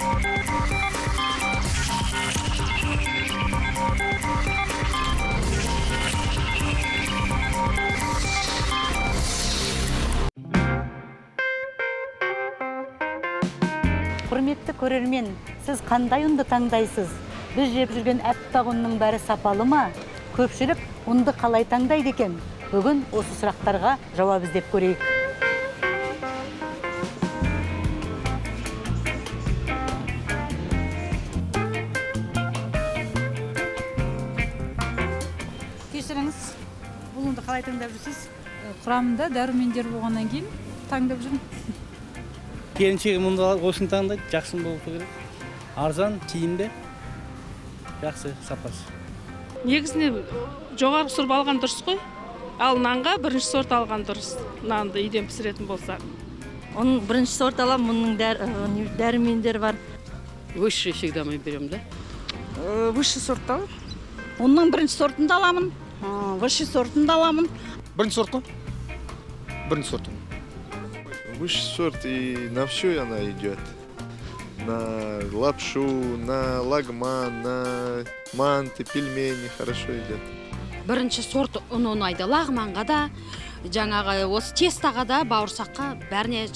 Құрметті көрермен, сіз қандай ұнды таңдайсыз? Біз жеп жүрген әппақ ұнның бәрі сапалы ма? Көпшілік ұнды қалай таңдайды екен? Бүгін осы сұрақтарға жауап іздеп көрейік. Кешіріңіз, бұл ұнды қалай таңдап жүрсіз? Құрамында дәрумендер болғаннан кейін таңдап жүрмін. Келіншегі мұнда осыны таңдайды, жақсы болу керек. Арзан, тиімді, жақсы, сапасы. Негізіне жоғарғы сорт алған дұрыс қой. Ал нанға бірінші сорт алған дұрыс. Нанды үйден пісіретін болса. Оның бірінші сорт алам, мұның дәрумендер бар. Высший всегда мы берем, да? Высший сорт алам. Оның бірінші сортын да аламын, высший сортын да аламын. Бірінші сорт қой? Бірінші сорт. Высший сорт, и на все она идет. На лапшу, на лагман, на манты, пельмени хорошо идет. Бірінші сорт ұн ұнайды. Лағманға да, жаңағы осы тестаға да, бауырсаққа бәріне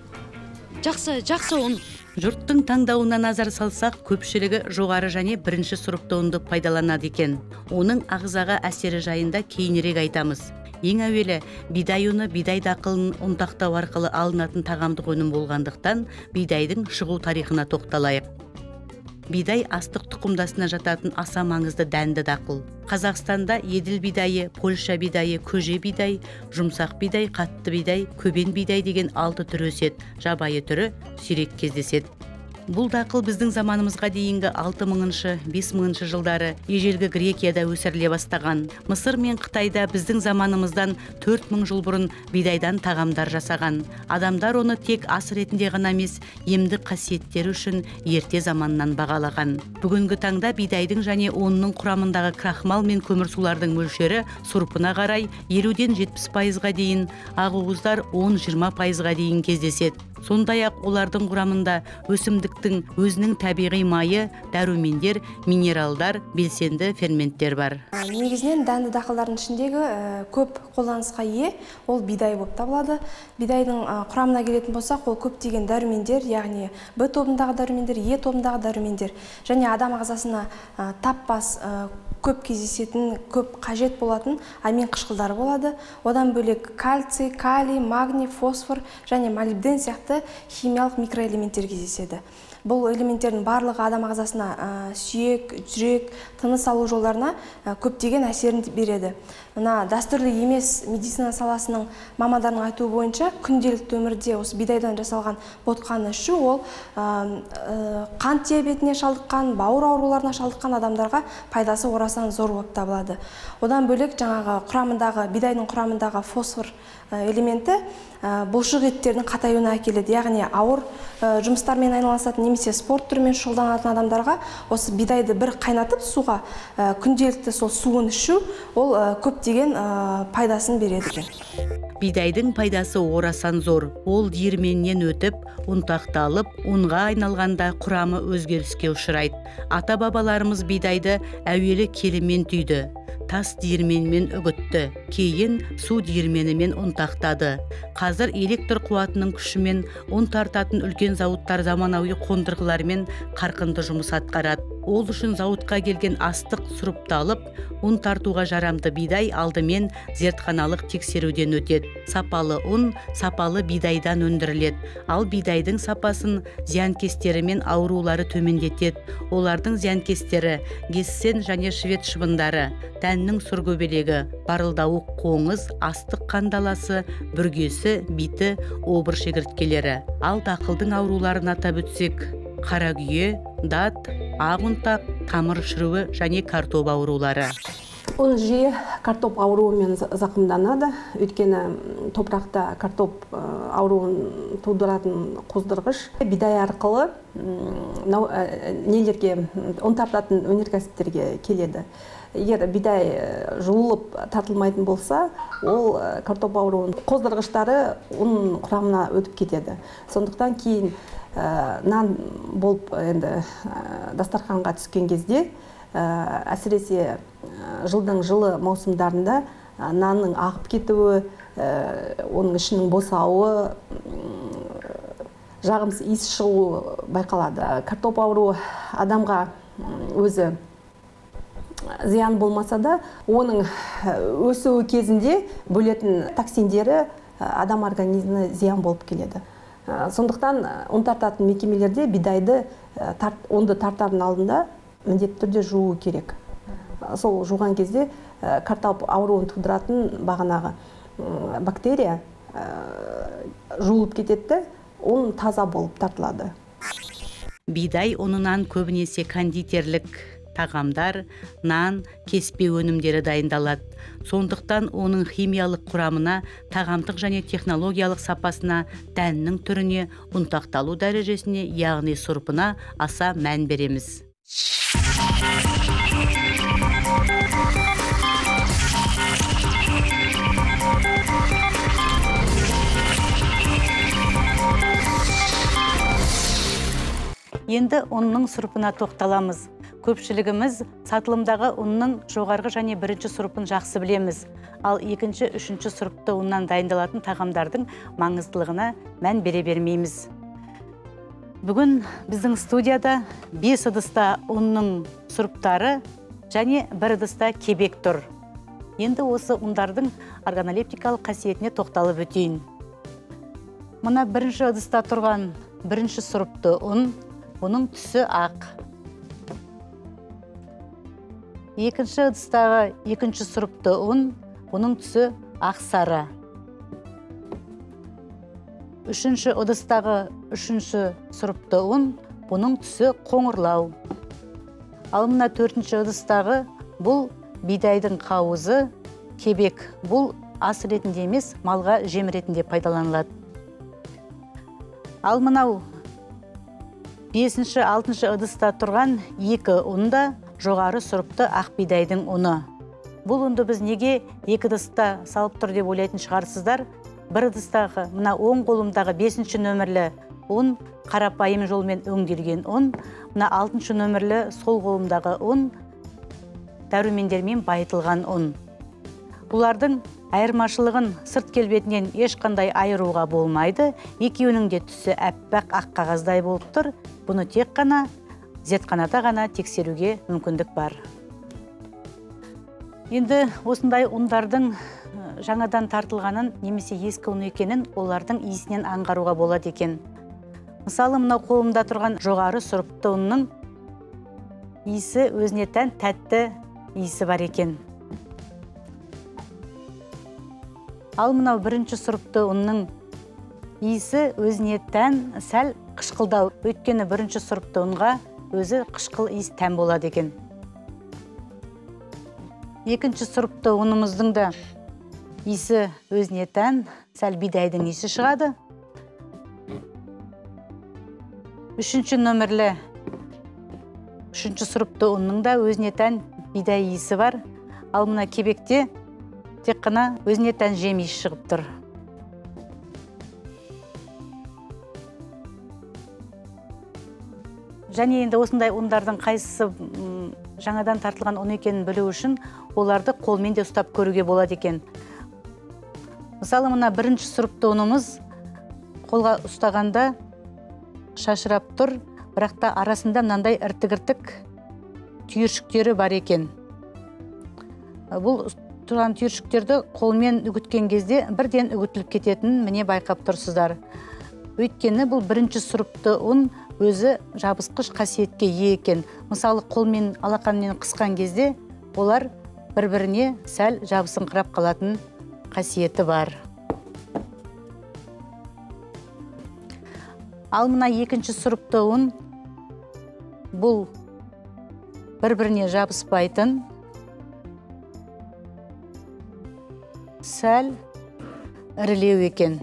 жақсы ұн. Жұрттың таңдауына назар салсақ, көпшілігі жоғары және бірінші сұрыпты ұнды пайдаланады екен. Оның ағзаға әсері жайында кейінірек айтамыз. Ең әуелі, бидай ұны бидай дақылын ұнтақтау арқылы алынатын тағамдық өнім болғандықтан, бидайдың шығу тарихына тоқталайық. Бидай астық тұқымдасына жататын аса маңызды дәнді дақыл. Қазақстанда еділ бидайы, Польша бидайы, көже бидай, жұмсақ бидай, қатты бидай, көбен бидай деген 6 түрі өседі. Жабайы түрі сирек кездеседі. Бұл дақыл біздің заманымызға дейінгі 6000-шы, 5000-шы жылдары ежелгі Грекияда өсіріле бастаған. Мысыр мен Қытайда біздің заманымыздан 4000 жыл бұрын бидайдан тағамдар жасаған. Адамдар оны тек ас ретінде ғана емес, емдік қасиеттері үшін ерте заманнан бағалаған. Бүгінгі таңда бидайдың және онның құрамындағы крахмал мен көмірсулардың мөлшері сұрпына қарай 50-ден 70%-ға дейін, ақуыздар 10-20%-ға дейін кездеседі. Сондай-ақ олардың құрамында өсімдіктің өзінің табиғи майы, дәрумендер, минералдар, белсенді ферменттер бар. Негізінен дәнді дақылдардың ішіндегі көп қолданысқа ие, ол бидай болып табылады. Бидайдың құрамына келетін болсақ, ол көптеген дәрумендер, яғни Б тобындағы дәрумендер, Е тобындағы дәрумендер және адам ағзасына таппас көп кездесетін, көп қажет болатын амин қышқылдары болады. Одан бөлек кальций, калий, магний, фосфор және молибден сияқты химиялық микроэлементтер кездеседі. Бұл элементтердің барлығы адам ағзасына сүйек, жүрек, тыныс алу жолдарына көптеген әсерін береді. Мына дәстүрлі емес медицина саласының мамандарының айтуы бойынша, күнделікті өмірде осы бидайдан жасалған ботқаны ішу ол қант диабетіне шалдыққан, бауыр ауруларына шалдыққан адамдарға пайдасы орасан зор болып табылады. Одан бөлек жаңағы бидайдың құрамындағы фосфор элементі бұлшық еттердің қатаюына әкеледі. Яғни ауыр жұмыстармен айналысатын немесе спорт түрімен шұғылданатын адамдарға осы бидайды бір қайнатып суға күнделікті сол суын ішу ол көптеген пайдасын береді екен. Бидайдың пайдасы орасан зор. Ол диірменнен өтіп, ұнтақталып, ұнға айналғанда құрамы өзгеріске ұшырайды. Ата-бабаларымыз бидайды әуелі келімен түйді, тас диірменмен үгітті, кейін су диірменімен ұнтақтады. Қазір электр қуатының күшімен ұн тартатын үлкен зауыттар заманауи қондырғылармен қарқынды жұмыс атқарады. Ол үшін зауытқа келген астық сұрыпталып, ұн тартуға жарамды бидай алдымен зертханалық тексеруден өтеді. Сапалы ұн сапалы бидайдан өндіріледі. Ал бидайдың сапасын зиянкестері мен аурулары төмендетеді. Олардың зиянкестері гессен және швед шыбындары, дәннің сүргөбелегі, барылдауық қоңыз, астық қандаласы, бүргесі, биті, обыр шегірткелері. Ал дақылдың ауруларын атап өтсек, қаракүйе, дат, ақ ұнтақ, тамыр шіруі және картоп аурулары. Он жиі картоп ауруымен зақымданады, өйткені топырақта картоп ауруын тудыратын қоздырғыш бидай арқылы нелерге, ұн тартатын өнеркәсіптерге келеді. Егер бидай жуылып тартылмайтын болса, ол картоп ауруын қоздырғыштары ұн құрамына өтіп кетеді. Сондықтан кейін нан болып енді дастарханға түскен кезде, әсіресе жылдың жылы маусымдарында нанның ағып кетуі, оның ішінің босауы, жағымсыз иіс шығуы байқалады. Картоп ауруы адамға өзі зиян болмаса да, оның өсуі кезінде бөлетін токсиндері адам организміне зиян болып келеді. Сондықтан ұн тартатын мекемелерде бидайды ұнды тартардың алдында міндетті түрде жуу керек. Сол жуған кезде картоп ауруын тудыратын бағанағы бактерия жуылып кетеді, ұн таза болып тартылады. Бидай ұнынан көбінесе кондитерлік тағамдар, нан, кеспе өнімдері дайындалады. Сондықтан оның химиялық құрамына, тағамдық және технологиялық сапасына, дәннің түріне, ұнтақталу дәрежесіне, яғни сұрпына аса мән береміз. Енді ұнның сұрпына тоқталамыз. Көпшілігіміз сатылымдағы ұнның жоғарғы және бірінші сұрпын жақсы білеміз. Ал екінші, үшінші сұрпты ұннан дайындалатын тағамдардың маңыздылығына мән бере бермейміз. Бүгін біздің студияда 5 ыдыста ұнның сұрптары және 1 ыдыста кебек тұр. Енді осы ұндардың органолептикалық қасиетіне тоқталып өтейін. Мына бірінші ыдыста тұрған бірінші сұрпты ұн, оның түсі ақ. Екінші ыдыстағы екінші сұрпты ұн, оның түсі ақ сары. Үшінші ыдыстағы үшінші сұрпты ұн, бұның түсі қоңырлау. Ал мына төртінші ыдыстағы бұл бидайдың қауызы, кебек. Бұл ас ретінде емес, малға жем ретінде пайдаланылады. Ал мынау 5-6 ыдыста тұрған екі ұнда жоғары сұрыпты ақ бидайдың ұны. Бұл ұнды біз неге 2 ыдыста салып тұр деп ойлайтын шығарсыздар? 1 ыдыстағы, мына оң қолымдағы 5-ші нөмірлі ұн, қарапайым жолмен өңделген ұн, мына 6-ші нөмірлі сол қолымдағы ұн, дәрумендермен байытылған ұн. Бұлардың айырмашылығын сырт келбетінен ешқандай айыруға болмайды. Екеуінің де түсі әппақ ақ қағаздай болып тұр. Бұны тек қана зертханада ғана тексеруге мүмкіндік бар. Енді осындай ұндардың жаңадан тартылғанын немесе ескі ұн екенін олардың иісінен аңғаруға болады екен. Мысалы, мынау қолымда тұрған жоғары сұрыпты ұнның иісі өзіне тән тәтті иісі бар екен. Ал мынау бірінші сұрыпты ұнның иісі өзіне тән сәл қышқылдау. Өйткені бірінші сұрыпты ұнға өзі қышқыл иіс тән болады екен. Екінші сұрыпты ұнымыздың да иісі өзіне тән сәл бидайдың иісі шығады. Үшінші нөмірлі үшінші сұрыпты ұнның да өзіне тән бидай иісі бар. Ал мына кебекте тек қана өзіне тән жем иісі шығып тұр. Және енді осындай ұндардың қайсысы жаңадан тартылған ұн екенін білу үшін оларды қолмен де ұстап көруге болады екен. Мысалы, мына бірінші сұрыпты ұнымыз қолға ұстағанда шашырап тұр, бірақ та арасында мынандай іртік-іртік түйіршіктері бар екен. Бұл тұрған түйіршіктерді қолмен үгіткен кезде бірден үгітіліп кететінін міне байқап тұрсыздар. Өйткені бұл бірінші сұрыпты ұн өзі жабысқыш қасиетке ие екен. Мысалы, қолмен алақанмен қысқан кезде олар бір-біріне сәл жабысыңқырап қалатын қасиеті бар. Ал мына екінші сұрыпты ұн бұл бір-біріне жабыспайтын, сәл ірілеу екен.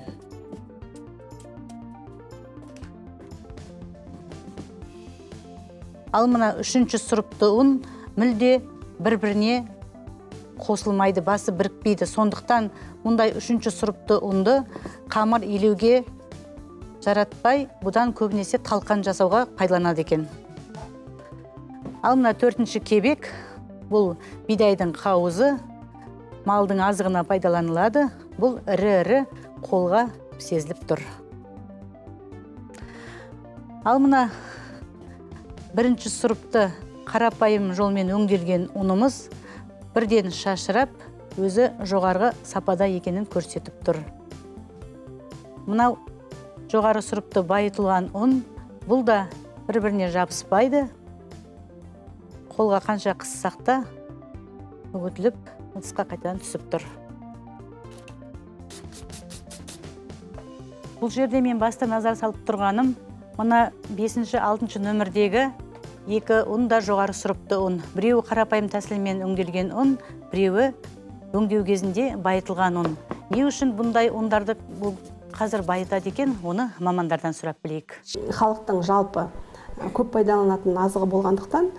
Ал мына үшінші сұрыпты ұн мүлде бір-біріне қосылмайды, басы бірікпейді. Сондықтан мұндай үшінші сұрыпты ұнды қамыр илеуге жаратпай, бұдан көбінесе талқан жасауға пайдаланады екен. Ал мына төртінші кебек, бұл бидайдың қауызы, малдың азығына пайдаланылады. Бұл ірі-ірі қолға сезіліп тұр. Ал мына бірінші сұрыпты қарапайым жолмен өңделген ұнымыз бірден шашырап, өзі жоғарғы сапада екенін көрсетіп тұр. Мынау жоғары сұрыпты байытылған ұн, бұл да бір-біріне жабыспайды. Қолға қанша қыссақ та үгітіліп, ыдысқа қайтадан түсіп тұр. Бұл жерде мен баста назар салып тұрғаным, мына 5-6 нөмірдегі екі ұн да жоғары сұрыпты ұн. Біреуі қарапайым тәсілмен өңделген ұн, біреуі өңдеу кезінде байытылған ұн. Не үшін бұндай ұндарды қазір байытады екен, оны мамандардан сұрап білейік. Халықтың жалпы көп пайдаланатын азығы болғандықтан,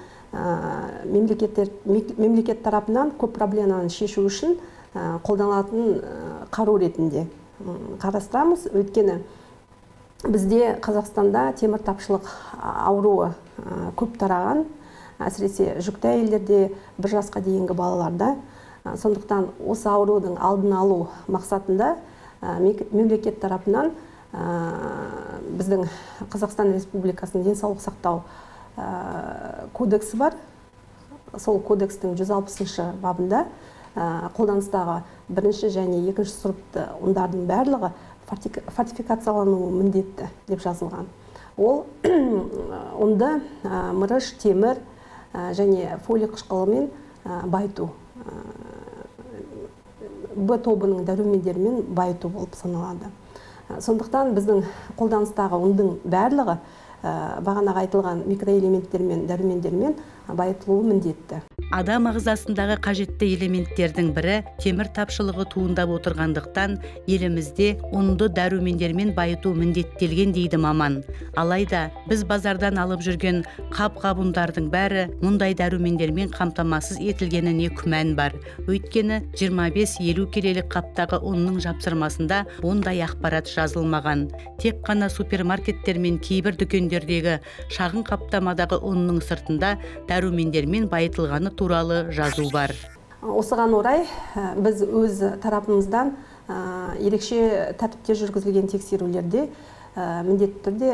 мемлекет тарапынан көп проблеманы шешу үшін қолданылатын қару ретінде қарастырамыз. Өйткені бізде Қазақстанда темір тапшылық ауруы көп тараған, әсіресе жүкті әйелдерде, 1 жасқа дейінгі балаларда. Сондықтан осы аурудың алдын алу мақсатында мемлекет тарапынан біздің Қазақстан Республикасының денсаулық сақтау кодексі бар. Сол кодекстің 160 бабында қолданыстағы 1 және 2 сұрыпты ұндардың барлығы фортификациялануы міндетті деп жазылған. Ол ұнды мырыш, темір және фолий қышқылымен байыту, Б тобының дәрумендерімен байыту болып саналады. Сондықтан біздің қолданыстағы ұндың барлығы бағанағы айтылған микроэлементтермен, дәрумендермен байытылуы міндетті. Адам ағзасындағы қажетті элементтердің бірі темір тапшылығы туындап отырғандықтан, елімізде ұнды дәрумендермен байыту міндеттелген дейді маман. Алайда біз базардан алып жүрген қап-қап ұндардың бәрі мұндай дәрумендермен қамтамасыз етілгеніне күмән бар. Өйткені 25-50 келелік қаптағы ұнның жапсырмасында ондай ақпарат жазылмаған. Тек қана супермаркеттер мен кейбір дүкендердегі шағын қаптамадағы ұнның сыртында дәрумендермен байытылғаны туралы жазу бар. Осыған орай біз өз тарапымыздан ерекше тәртіпте жүргізілген тексерулерде міндетті түрде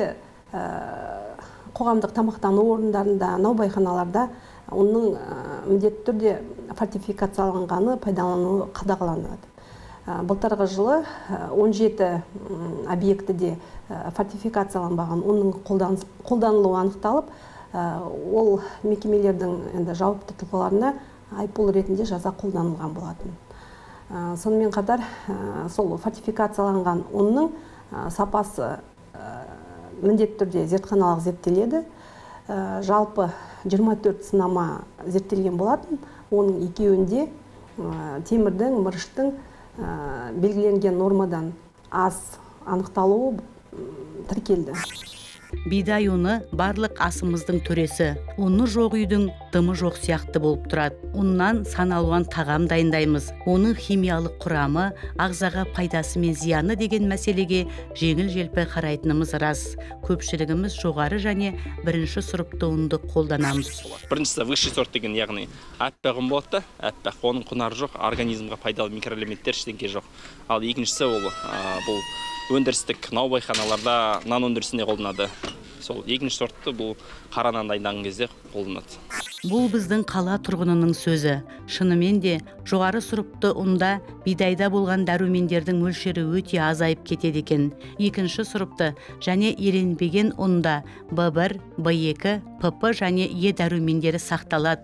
қоғамдық тамақтану орындарында, наубайханаларда оның міндетті түрде фортификацияланғаны пайдалануы қадағаланады. Былтырғы жылы 17 объектіде фортификацияланбаған оның қолданылуы анықталып, ол мекемелердің жауапты тұлғаларына айыппұл ретінде жаза қолданылған болатын. Сонымен қатар сол фортификацияланған ұнның сапасы міндетті түрде зертханалық зерттеледі. Жалпы 24 сынама зерттелген болатын. Оның екеуінде темірдің, мырыштың белгіленген нормадан аз анықталуы тіркелді. Бидай ұны барлық асымыздың төресі. Ұны жоқ үйдің дымы жоқ сияқты болып тұрады. Ұннан саналуан тағам дайындаймыз. Оның химиялық құрамы, ағзаға пайдасы мен зияны деген мәселеге жеңіл-желпі қарайтынымыз рас. Көпшілігіміз жоғары және бірінші сұрыпты ұнды қолданамыз. Біріншісі высший сорт деген, яғни аппақ ұн болады, аппақ, оның құнары жоқ, организмға пайдалы микроэлементтер ештеңе жоқ. Ал екіншісі бұл өндірістік наубайханаларда нан өндірісіне қолданады. Сол екінші сортты бұл қара нан дайындаған кезде қолданады. Бұл біздің қала тұрғынының сөзі. Шынымен де жоғары сұрыпты ұнда бидайда болған дәрумендердің мөлшері өте азайып кетеді екен. Екінші сұрыпты және еленбеген ұнда B1, B2, PP және E дәрумендері сақталады.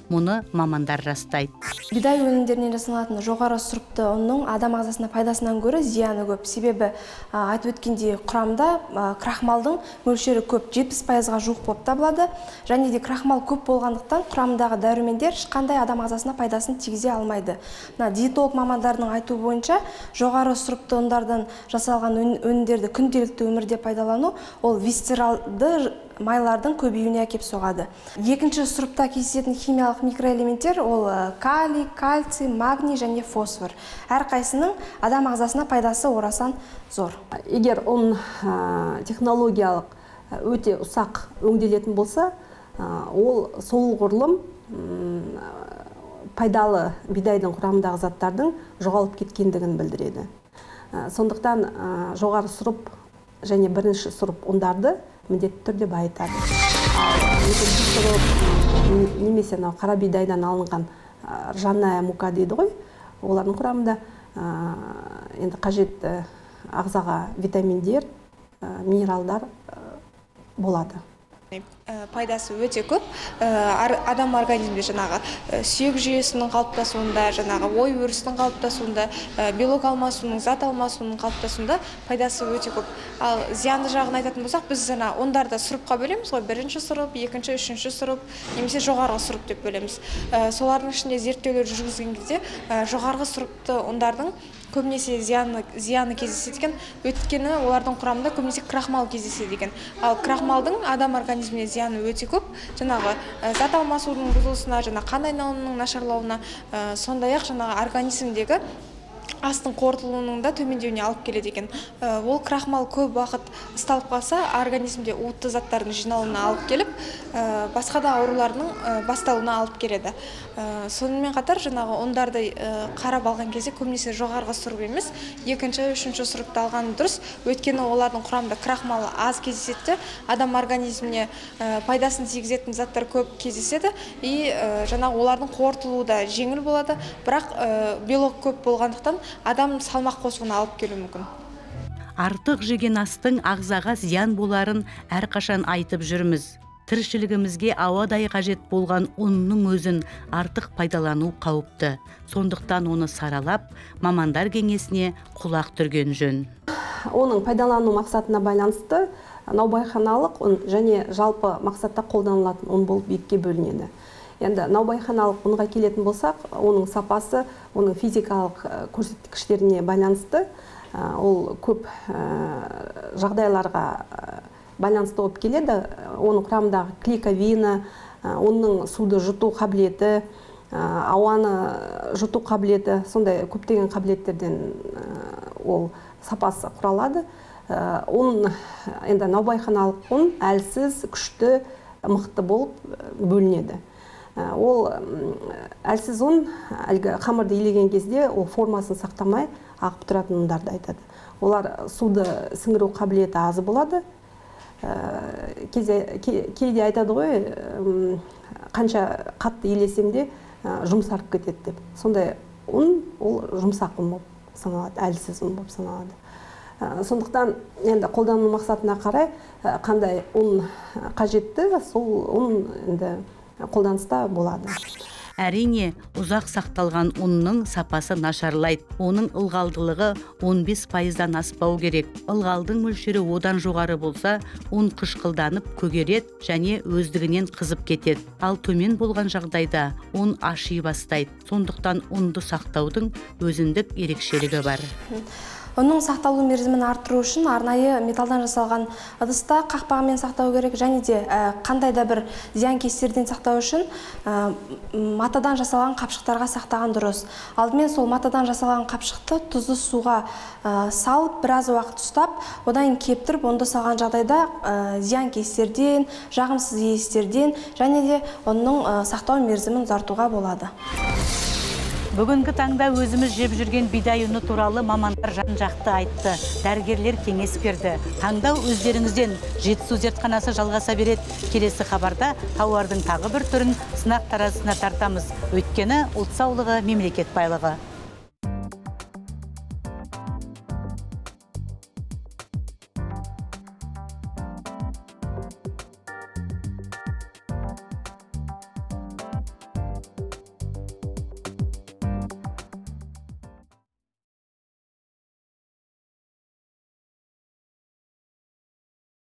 Мұны мамандар растайды. Бидай өнімдерінен жасалатын жоғары сұрыпты ұнның адам ағзасына пайдасынан гөрі зияны көп. Себебі айтып өткендей құрамда крахмалдың мөлшері көп, 70%-ға жуық болып табылады. Және де крахмал көп болғандықтан құрамындағы дәрумендер ешқандай адам ағзасына пайдасын тигізе алмайды. Диетолог мамандардың айтуы бойынша жоғары сұрыпты ұндардан жасалған өнімдерді күнделікті өмірде пайдалану ол висцералды майлардың көбеюіне әкеп соғады. Екінші сұрыпта кездесетін химиялық микроэлементтер ол калий, кальций, магний және фосфор. Әрқайсының адам ағзасына пайдасы орасан зор. Егер он технологиялық өте ұсақ өңделетін болса, ол солғұрлым пайдалы бидайдың құрамындағы заттардың жоғалып кеткендігін білдіреді. Сондықтан жоғары сұрып және бірінші сұрып ұндарды міндетті түрде байытады. Екінші сұрып немесе қара бидайдан алынған ржаная мука дейді ғой, олардың құрамында енді қажетті ағзаға витаминдер, минералдар болады. Пайдасы өте көп. Адам организмде жаңағы сүйек жүйесінің қалыптасуында, жаңағы ой өрісінің қалыптасуында, белок алмасуының, зат алмасуының қалыптасуында пайдасы өте көп. Ал зиянды жағын айтатын болсақ, біз жаңа ондарды сұрыпқа бөлеміз ғой, бірінші сұрып, екінші, үшінші сұрып, немесе жоғарғы сұрып деп бөлеміз. Солардың ішінде зерттеулер жүргізген кезде жоғарғы сұрыпты ондардың көбінесе зияны кездеседі екен, өйткені олардың құрамында көбінесе крахмал кездеседі екен. Ал крахмалдың адам организміне зияны өте көп. Жаңағы зат алмасудың бұзылысына, қан айналымының нашарлауына, сондай-ақ жаңағы организмдегі астың қорытылуының да төмендеуіне алып келеді екен. Ол крахмал көп уақыт ұсталып қалса, организмде уытты заттардың жиналуына алып келіп, басқа да аурулардың басталуына алып келеді. Сонымен қатар жаңағы ондарды қарап алған кезде көбінесе жоғарғы сұрып емес, екінші, үшінші сұрыпты алған дұрыс. Өйткені олардың құрамында крахмалы аз кездеседі, адам организміне пайдасын тигізетін заттар көп кездеседі, и жаңағы олардың қорытылуы да жеңіл болады, бірақ белок көп болғандықтан адам салмақ қосуына алып келуі мүмкін. Артық жеген астың ағзаға зиян боларын әрқашан айтып жүрміз. Тіршілігімізге ауадай қажет болған ұнның өзін артық пайдалану қауіпті. Сондықтан оны саралап, мамандар кеңесіне құлақ түрген жөн. Оның пайдалану мақсатына байланысты наубайханалық ұн және жалпы мақсатта қолданылатын ұн болып екіге бөлінеді. Енді наубайханалық ұнға келетін болсақ, оның сапасы, оның физикалық көрсеткіштеріне байланысты, ол көп жағдайларға байланысты болып келеді. Оның құрамындағы клейковина, оның суды жұту қабілеті, ауаны жұту қабілеті, сондай көптеген қабілеттерден ол сапасы құралады. Оның енді наубайханалық ұн әлсіз, күшті, мықты болып бөлінеді. Ол әлсіз ұн қамырды илеген кезде ол формасын сақтамай ағып тұратын ұндарды айтады. Олар суды сіңіру қабілеті аз болады. Кейде айтады ғой, қанша қатты илесем де жұмсарып кетеді деп. Сондай ұн ол жұмсақ ұн болып саналады, әлсіз ұн болып саналады. Сондықтан енді қолдану мақсатына қарай қандай ұн қажетті, сол ұн енді қолданыста болады. Әрине, ұзақ сақталған ұнның сапасы нашарлайды. Оның ылғалдылығы 15%-дан аспау керек. Ылғалдың мөлшері одан жоғары болса, ұн қышқылданып көгереді және өздігінен қызып кетеді. Ал төмен болған жағдайда ұн аши бастайды. Сондықтан ұнды сақтаудың өзіндік ерекшелігі бар. Оның сақталу мерзімін арттыру үшін арнайы металдан жасалған ыдыста қақпағымен сақтау керек, және де қандай да бір зиянкестерден сақтау үшін матадан жасалған қапшықтарға сақтаған дұрыс. Алдымен сол матадан жасалған қапшықты тұзды суға салып, біраз уақыт ұстап, одан кептіріп, онда салған жағдайда зиянкестерден, жағымсыз иістерден және де оның сақтау мерзімін ұзартуға болады. Бүгінгі таңда өзіміз жеп жүрген бидай ұны туралы мамандар жан-жақты айтты. Дәрігерлер кеңес берді. Таңдау өздеріңізден. Жетісу зертханасы жалғаса береді. Келесі хабарда тауардың тағы бір түрін сынақ таразысына тартамыз. Өйткені ұлт саулығы мемлекет байлығы.